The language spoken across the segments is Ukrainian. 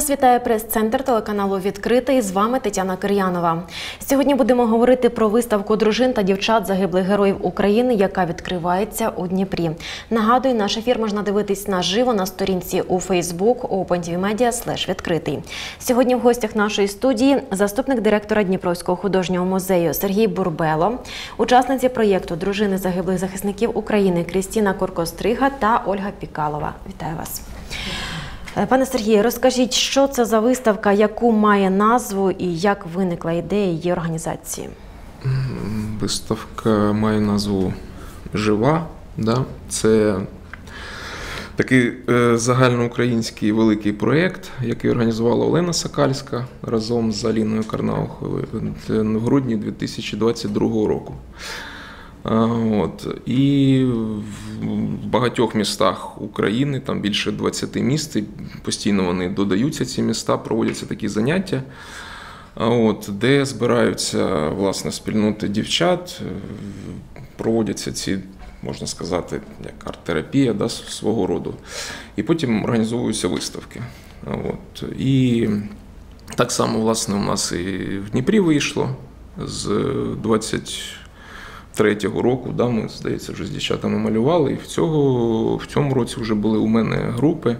Вас вітає прес-центр телеканалу «Відкритий». З вами Тетяна Кир'янова. Сьогодні будемо говорити про виставку дружин та дівчат загиблих героїв України, яка відкривається у Дніпрі. Нагадую, наш ефір можна дивитись наживо на сторінці у Facebook opentvmedia/відкритий. Сьогодні в гостях нашої студії заступник директора Дніпровського художнього музею Сергій Бурбело, учасниці проєкту «Дружини загиблих захисників України» Крістіна Куркострига та Ольга Пікалова. Вітаю вас. Пане Сергію, розкажіть, що це за виставка, яку має назву і як виникла ідея її організації? Виставка має назву «Жива». Це такий загальноукраїнський великий проєкт, який організувала Олена Сокальська разом з Аліною Карнауховою в грудні 2022 року. І в багатьох містах України, там більше 20 міст, і постійно вони додаються, ці міста, проводяться такі заняття, де збираються, власне, спільноти дівчат, проводяться ці, можна сказати, як арт-терапія, свого роду, і потім організовуються виставки. І так само, власне, у нас і в Дніпрі вийшло з 23-го року, ми, здається, вже з дівчатами малювали, і в цьому році вже були у мене групи.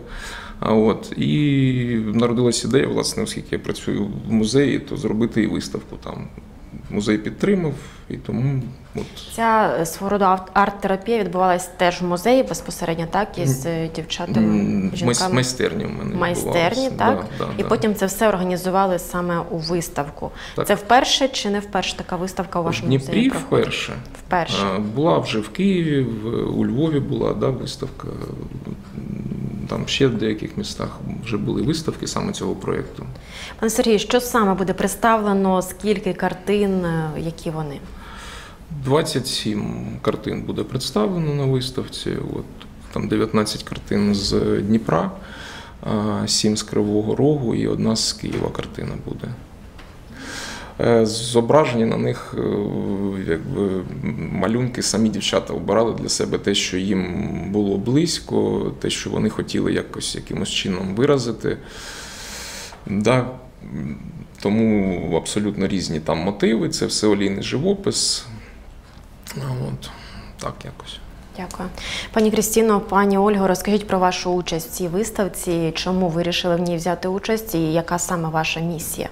І народилась ідея, власне, оскільки я працюю в музеї, то зробити і виставку там. Музей підтримав, і тому... Ця свого роду арт-терапія відбувалась теж в музеї безпосередньо, так? Із дівчатами, жінками? Майстерні в мене Майстерні, так? І потім це все організували саме у виставку. Так. Це вперше чи не вперше така виставка у вашому музеї? В Дніпрі вперше. Була вже в Києві, у Львові була виставка. Там ще в деяких містах вже були виставки саме цього проєкту. Пане Сергію, що саме буде представлено, скільки картин, які вони? 27 картин буде представлено на виставці. Там 19 картин з Дніпра, 7 з Кривого Рогу і 1 з Києва картина буде. Зображені на них малюнки, самі дівчата обирали для себе те, що їм було близько, те, що вони хотіли якимось чином виразити. Тому абсолютно різні там мотиви, це все олійний живопис. Так якось. Дякую. Пані Крістіно, пані Ольго, розкажіть про вашу участь в цій виставці, чому ви вирішили в ній взяти участь і яка саме ваша місія?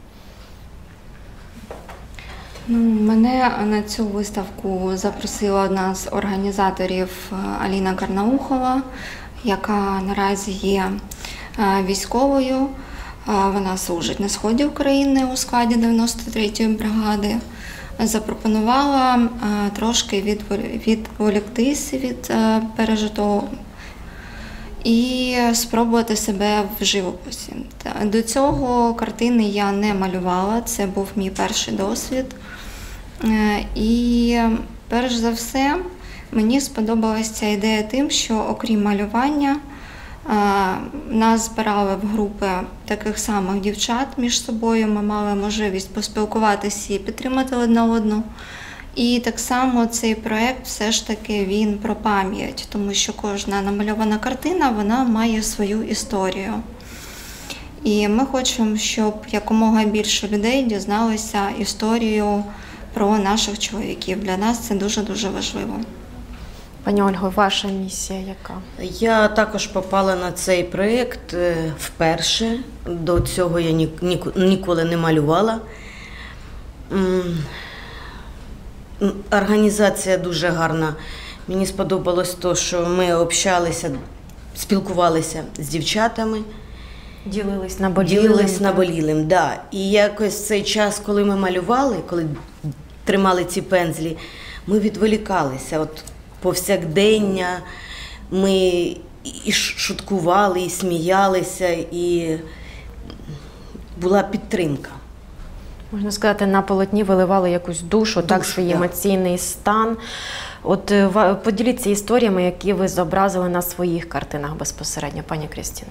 Мене на цю виставку запросила одна з організаторів Аліна Карнаухова, яка наразі є військовою. Вона служить на сході України у складі 93-ї бригади. Запропонувала трошки відволіктися від пережитого і спробувати себе в живописі. До цього картини я не малювала, це був мій перший досвід. І перш за все мені сподобалася ця ідея тим, що окрім малювання нас збирали в групи таких самих дівчат між собою, ми мали можливість поспілкуватися і підтримати одна одну. І так само цей проєкт все ж таки він про пам'ять, тому що кожна намальована картина, вона має свою історію. І ми хочемо, щоб якомога більше людей дізналися історію про наших чоловіків. Для нас це дуже-дуже важливо. Пані Ольго, ваша місія яка? Я також попала на цей проєкт вперше. До цього я ніколи не малювала. Організація дуже гарна. Мені сподобалось те, що ми общалися, спілкувалися з дівчатами. Ділились наболілим, да. І якось цей час, коли ми малювали, коли тримали ці пензлі, ми відволікалися. Повсякдення, ми і шуткували, і сміялися, і була підтримка. Можна сказати, на полотні виливали якусь душу, свій емоційний стан. Поділіться історіями, які ви зобразили на своїх картинах безпосередньо, пані Крістіно.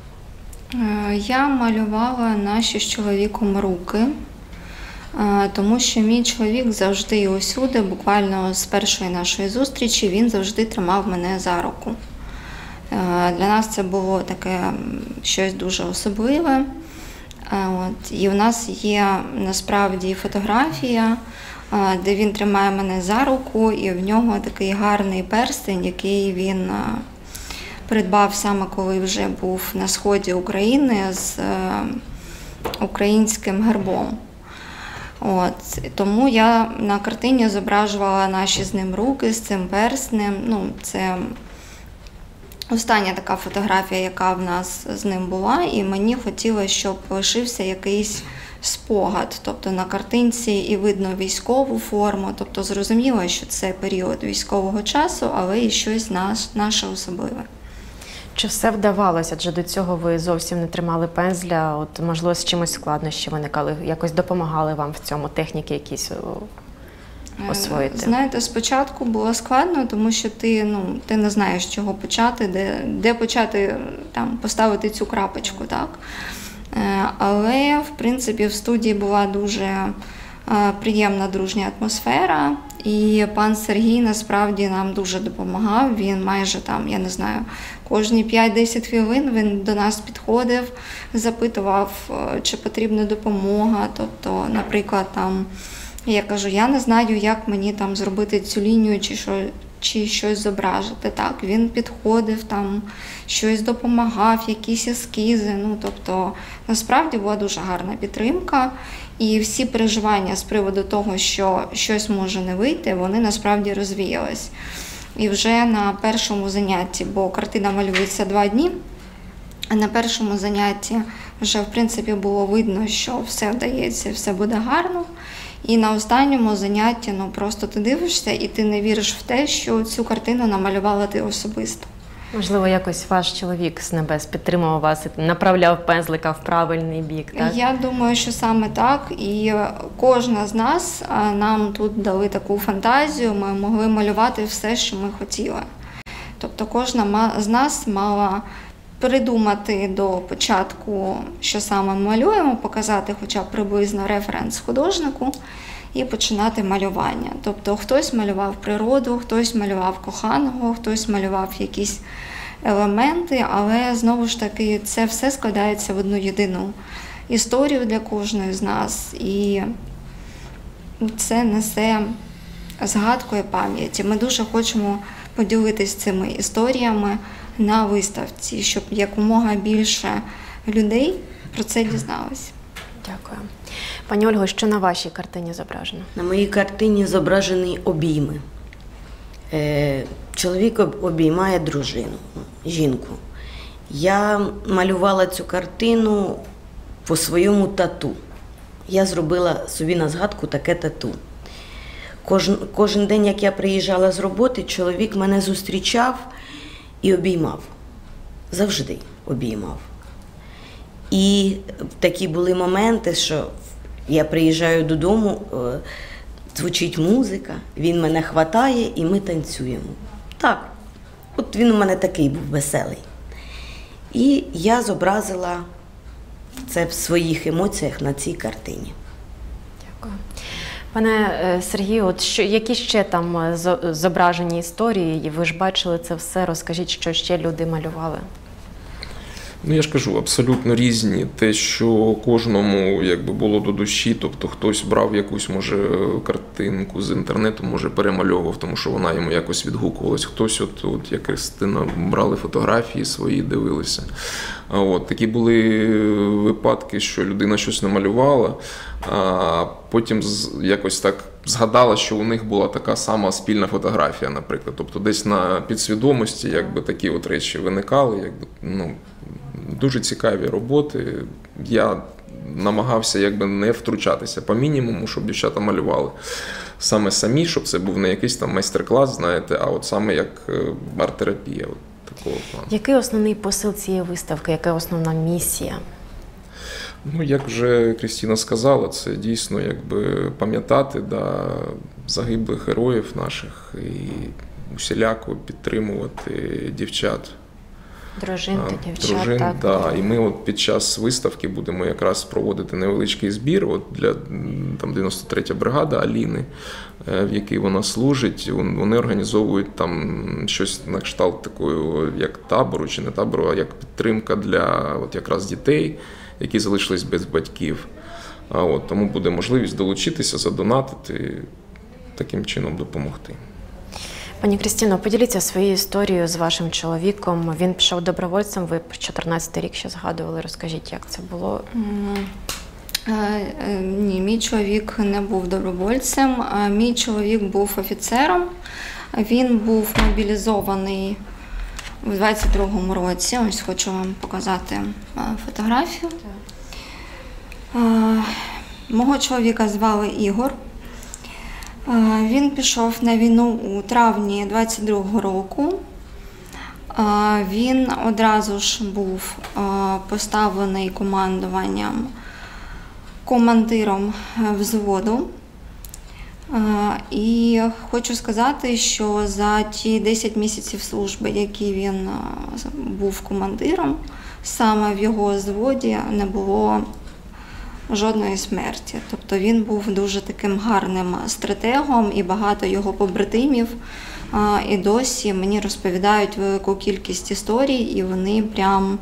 Я малювала наші з чоловіком руки, тому що мій чоловік завжди і усюди, буквально з першої нашої зустрічі, він завжди тримав мене за руку. Для нас це було таке щось дуже особливе. І в нас є насправді фотографія, де він тримає мене за руку, і в нього такий гарний перстень, який він придбав саме коли вже був на сході України з українським гербом. Тому я на картині зображувала наші з ним руки з цим перстнем. Це остання така фотографія, яка в нас з ним була, і мені хотілося, щоб лишився якийсь спогад. Тобто на картинці і видно військову форму, тобто зрозуміло, що це період військового часу, але і щось наше особливе. Чи все вдавалося? Адже до цього ви зовсім не тримали пензля, можливо, з чимось складнощі виникали, якось допомагали вам в цьому, техніки якісь освоїти? Знаєте, спочатку було складно, тому що ти не знаєш, з чого почати, де почати поставити цю крапочку, так? Але, в принципі, в студії була дуже приємна дружня атмосфера, і пан Сергій насправді нам дуже допомагав. Він майже кожні 5-10 хвилин він до нас підходив, запитував, чи потрібна допомога. Тобто, наприклад, я кажу, я не знаю, як мені зробити цю лінію чи щось зображити. Так, він підходив, щось допомагав, якісь ескізи. Тобто, насправді була дуже гарна підтримка. І всі переживання з приводу того, що щось може не вийти, вони насправді розвіялись. І вже на першому занятті, бо картина малюється 2 дні, а на першому занятті вже, в принципі, було видно, що все вдається, все буде гарно. І на останньому занятті просто ти дивишся і ти не віриш в те, що цю картину намалювала ти особисто. Можливо, якось ваш чоловік з небес підтримував вас і направляв пензлика в правильний бік, так? Я думаю, що саме так. І кожна з нас, нам тут дали таку фантазію, ми могли малювати все, що ми хотіли. Тобто кожна з нас мала придумати до початку, що саме ми малюємо, показати хоча б приблизно референс художнику і починати малювання. Тобто хтось малював природу, хтось малював коханого, хтось малював якісь елементи, але знову ж таки це все складається в одну єдину історію для кожної з нас. І це несе згадку і пам'яті. Ми дуже хочемо поділитися цими історіями на виставці, щоб якомога більше людей про це дізналися. Дякую. Пані Ольго, що на вашій картині зображено? На моїй картині зображені обійми. Чоловік обіймає дружину, жінку. Я малювала цю картину по своєму тату. Я зробила собі на згадку таке тату. Кожен день, як я приїжджала з роботи, чоловік мене зустрічав і обіймав. Завжди обіймав. І такі були моменти, що я приїжджаю додому, звучить музика, він мене хватає і ми танцюємо. Так, от він у мене такий був веселий. І я зобразила це в своїх емоціях на цій картині. Дякую. Пане Сергію, які ще там зображені історії? Ви ж бачили це все, розкажіть, що ще люди малювали. Я ж кажу, абсолютно різні. Те, що кожному було до душі, тобто хтось брав якусь, може, картинку з інтернету, може, перемальовував, тому що вона йому якось відгукувалась. Хтось, як Кристина, брали фотографії свої, дивилися. Такі були випадки, що людина щось намалювала, а потім якось так згадала, що у них була така сама спільна фотографія, наприклад. Тобто десь на підсвідомості такі речі виникали. Дуже цікаві роботи. Я намагався не втручатися по мінімуму, щоб дівчата малювали саме самі, щоб це був не якийсь там майстер-клас, знаєте, а от саме як арт-терапія. Такого плану. Який основний посил цієї виставки, яка основна місія? Як вже Крістіна сказала, це дійсно пам'ятати загиблих героїв наших і усіляко підтримувати дівчат. Дружин та дівчат, дружин, так. да. І ми от під час виставки будемо якраз проводити невеличкий збір от для там 93-я бригада Аліни, в якій вона служить. Вони організовують там щось на кшталт такої, як табору чи не табору, а як підтримка для от якраз дітей, які залишились без батьків. Тому буде можливість долучитися, задонатити, таким чином допомогти. Пані Крістіно, поділіться своєю історією з вашим чоловіком. Він пішов добровольцем, ви 14-й рік ще згадували. Розкажіть, як це було? Ні, мій чоловік не був добровольцем, мій чоловік був офіцером. Він був мобілізований у 22-му році. Ось хочу вам показати фотографію. Мого чоловіка звали Ігор. Він пішов на війну у травні 22-го року. Він одразу ж був поставлений командуванням командиром взводу. І хочу сказати, що за ті 10 місяців служби, які він був командиром, саме в його взводі не було жодної смерті. Тобто він був дуже таким гарним стратегом, і багато його побратимів і досі мені розповідають велику кількість історій, і вони прям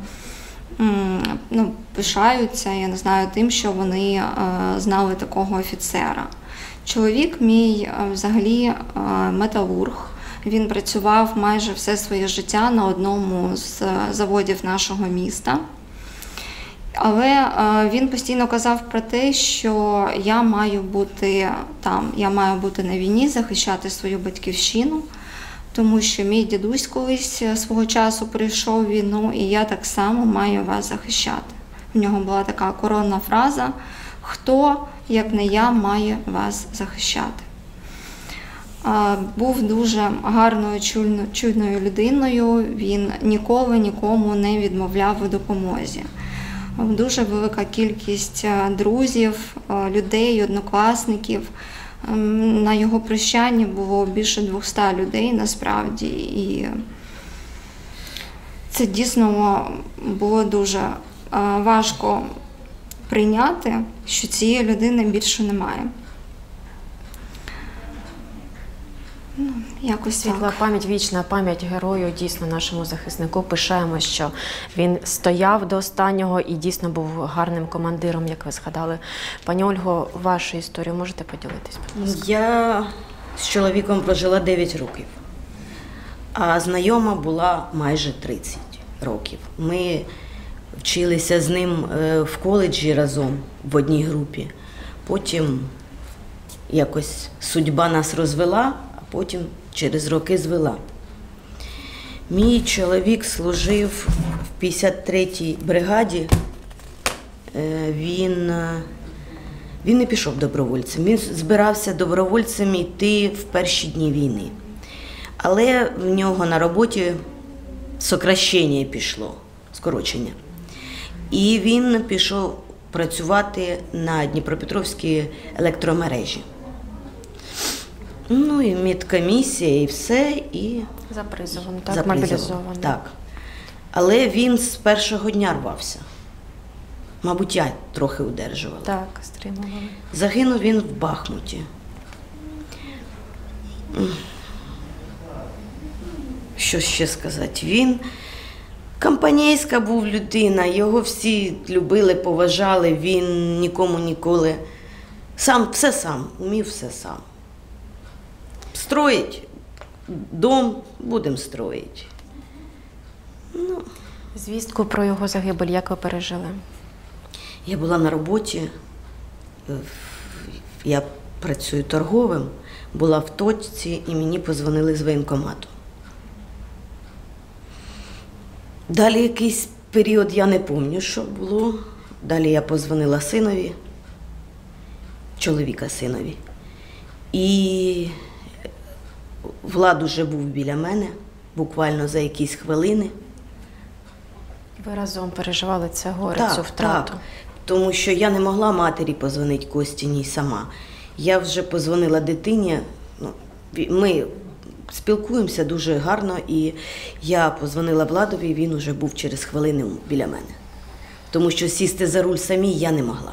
пишаються, я не знаю, тим, що вони знали такого офіцера. Чоловік мій взагалі металург. Він працював майже все своє життя на одному з заводів нашого міста. Але він постійно казав про те, що я маю бути там, я маю бути на війні, захищати свою батьківщину, тому що мій дідусь колись свого часу пройшов війну, і я так само маю вас захищати. В нього була така коронна фраза: «Хто, як не я, має вас захищати». Був дуже гарною, чуйною людиною, він ніколи нікому не відмовляв у допомозі. Дуже велика кількість друзів, людей, однокласників. На його прощанні було більше 200 людей насправді. І це дійсно було дуже важко прийняти, що цієї людини більше немає. Якось Світла пам'ять, вічна пам'ять герою, дійсно нашому захиснику. Пишаємо, що він стояв до останнього і дійсно був гарним командиром, як ви згадали. Пані Ольго, вашу історію можете поділитись, будь ласка? Я з чоловіком прожила 9 років, а знайома була майже 30 років. Ми вчилися з ним в коледжі разом, в одній групі. Потім якось судьба нас розвела, а потім через роки звела. Мій чоловік служив в 53-й бригаді. Він не пішов добровольцем. Він збирався добровольцем йти в перші дні війни. Але в нього на роботі сокращення пішло, скорочення. І він пішов працювати на Дніпропетровській електромережі. Ну і медкомісія, і все, і За призовом, так, за призовом. мобілізований. Так. Але він з першого дня рвався. Мабуть, я трохи удержувала. Так, стримували. Загинув він в Бахмуті. Що ще сказати? Він компанійська був людина, його всі любили, поважали, він нікому ніколи все сам, умів все сам. Строїть дом, будемо строїти. Звістку про його загибель як ви пережили? Я була на роботі, я працюю торговим, була в точці і мені подзвонили з воєнкомату. Далі якийсь період я не пам'ятаю, що було. Далі я подзвонила синові, чоловіка синові. І Влад уже був біля мене, буквально за якісь хвилини. Ви разом переживали це горе, Так, цю втрату? так, тому що я не могла матері подзвонити Костіній сама. Я вже подзвонила дитині, ми спілкуємося дуже гарно, і я позвонила Владові, і він уже був через хвилину біля мене. Тому що сісти за руль самій я не могла.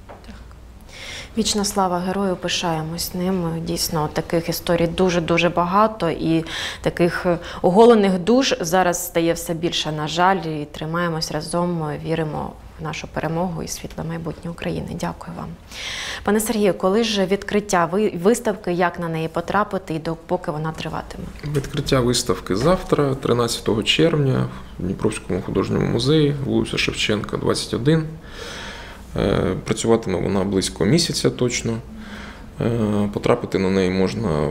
Вічна слава герою, пишаємось ним. Дійсно, таких історій дуже-дуже багато, і таких оголених душ зараз стає все більше, на жаль, і тримаємось разом, віримо в нашу перемогу і світле майбутнє України. Дякую вам. Пане Сергію, коли ж відкриття виставки, як на неї потрапити і допоки вона триватиме? Відкриття виставки завтра, 13 червня, в Дніпровському художньому музеї, вулиця Шевченка, 21. Працюватиме вона близько місяця точно. Потрапити на неї можна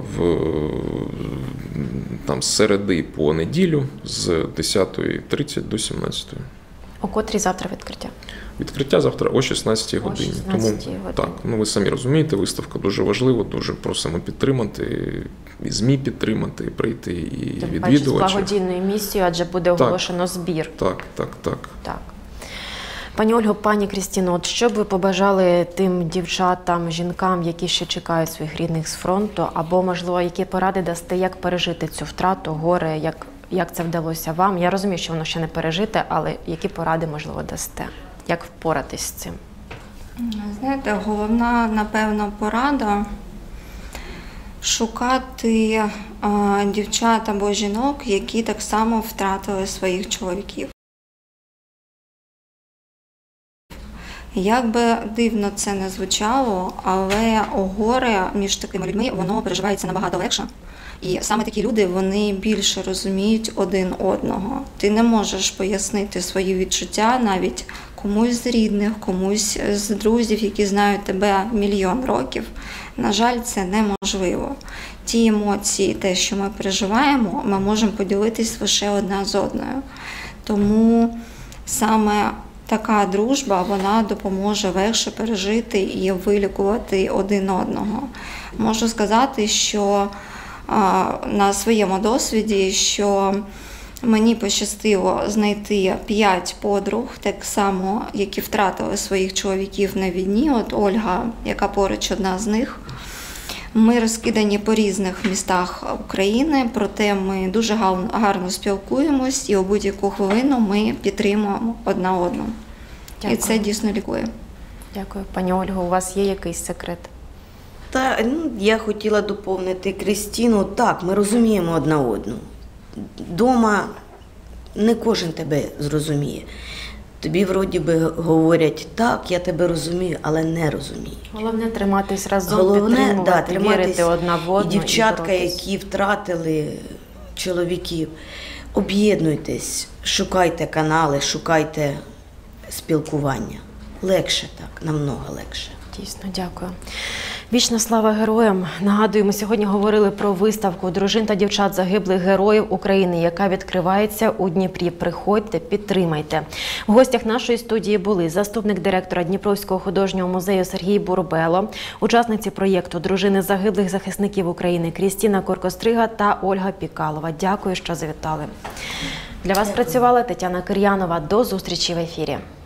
з середи по неділю з 10:30 до 17:00. О котрій завтра відкриття? Відкриття завтра о 16:00 годині. 16:00 Тому годині. так, ви самі розумієте, виставка дуже важлива, дуже просимо підтримати, і ЗМІ підтримати, прийти, і Тим паче з відвідувачі. благодійною місією, адже буде оголошено збір. Так. Так. Пані Ольго, пані Крістіно, от що б ви побажали тим дівчатам, жінкам, які ще чекають своїх рідних з фронту, або, можливо, які поради дасте, як пережити цю втрату, горе, як це вдалося вам? Я розумію, що воно ще не пережите, але які поради, можливо, дасте? Як впоратись з цим? Знаєте, головна, напевно, порада – шукати дівчат або жінок, які так само втратили своїх чоловіків. Як би дивно це не звучало, але горе між такими людьми, воно переживається набагато легше. І саме такі люди, вони більше розуміють один одного. Ти не можеш пояснити свої відчуття навіть комусь з рідних, комусь з друзів, які знають тебе мільйон років. На жаль, це неможливо. Ті емоції, те, що ми переживаємо, ми можемо поділитись лише одна з одною. Тому саме така дружба, вона допоможе легше пережити і вилікувати один одного. Можу сказати, що на своєму досвіді, що мені пощастило знайти 5 подруг, так само, які втратили своїх чоловіків на війні. От Ольга, яка поруч одна з них. Ми розкидані по різних містах України, проте ми дуже гарно спілкуємось і у будь-яку хвилину ми підтримуємо одна одну. Дякую. І це дійсно лікує. Дякую. Пані Ольго, у вас є якийсь секрет? Я хотіла доповнити Крістіну. Так, ми розуміємо одна одну. Дома не кожен тебе зрозуміє. Тобі вроді би говорять, так, я тебе розумію, але не розумію. Головне триматись разом, Головне, підтримувати, вірити одна в одну. І дівчатка, боротись. які втратили чоловіків, об'єднуйтесь, шукайте канали, шукайте спілкування. Легше так, намного легше. Дійсно, дякую. Вічна слава героям. Нагадую, ми сьогодні говорили про виставку дружин та дівчат загиблих героїв України, яка відкривається у Дніпрі. Приходьте, підтримайте. В гостях нашої студії були заступник директора Дніпровського художнього музею Сергій Бурбело, учасниці проєкту «Дружини загиблих захисників України» Крістіна Коркострига та Ольга Пікалова. Дякую, що завітали. Для вас працювала Тетяна Кир'янова. До зустрічі в ефірі.